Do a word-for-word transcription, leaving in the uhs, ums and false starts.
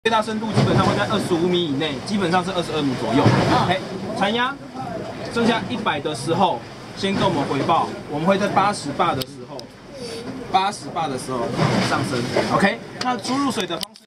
最大深度基本上会在二十五米以内，基本上是二十二米左右。OK， 残压剩下一百的时候，先跟我们回报，我们会在八十巴的时候，八十巴的时候上升。OK， 那输入水的方。